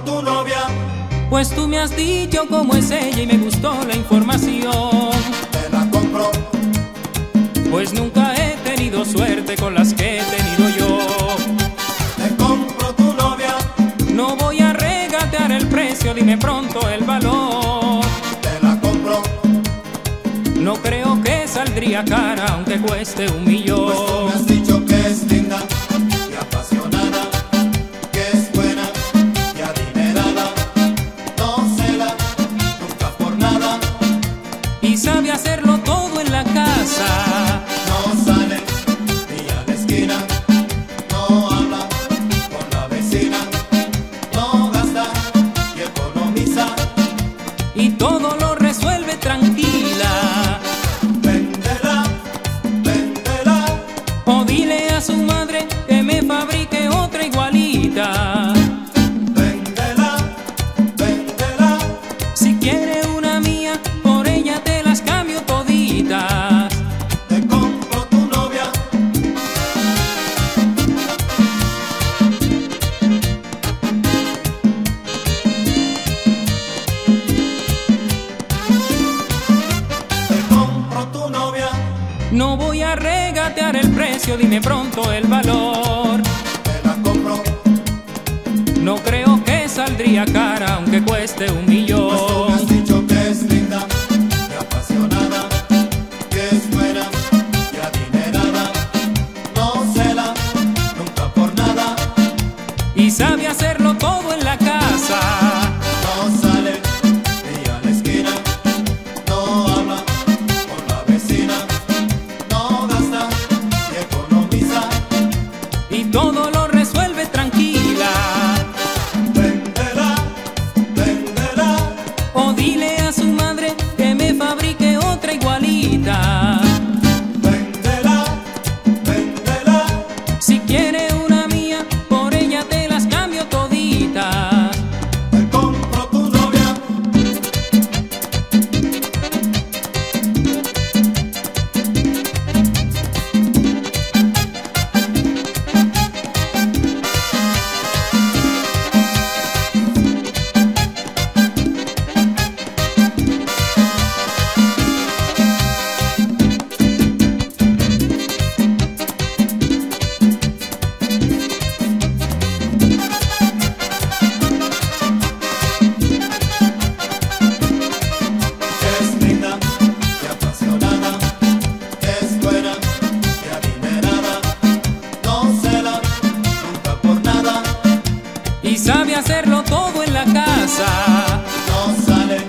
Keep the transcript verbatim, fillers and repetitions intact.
tu novia. Pues tú me has dicho cómo es ella y me gustó la información. Te la compro. Pues nunca he tenido suerte con las que he tenido yo. Te compro tu novia. No voy a regatear el precio, dime pronto el valor. Te la compro. No creo que saldría cara aunque cueste un millón. Pues tú me has dicho que es linda y apasionada, que es buena y adinerada. No cela nunca por nada y sabe hacerlo todo en la casa. No sale ni a la esquina, no habla con la vecina, no gasta y economiza, y todo lo resuelve tranquila. Véndela, véndela, O dile a su madre que me fabrique otra igualita. véndela, véndela. Si quiere una mía, por ella te las cambio toditas. Te compro tu novia. Te compro tu novia. No voy a regatear el precio, dime pronto el valor. Te la compro. No creo que saldría cara aunque cueste un Pues tú me millón. has dicho que es linda y apasionada, que es buena y adinerada. No cela nunca por nada, Y sabe hacerlo todo en la casa. no sale ni a la esquina, no habla con la vecina, no gasta y economiza, Y todo lo resuelve tranquila. véndela, véndela, O dile a su madre que me fabrique otra igualita. véndela, véndela. Si quiere una mía, por ella te las cambio toditas. Te compro tu novia. Es linda y apasionada, es buena y adinerada, no cela nunca por nada, Y sabe hacerlo todo en la casa. no sale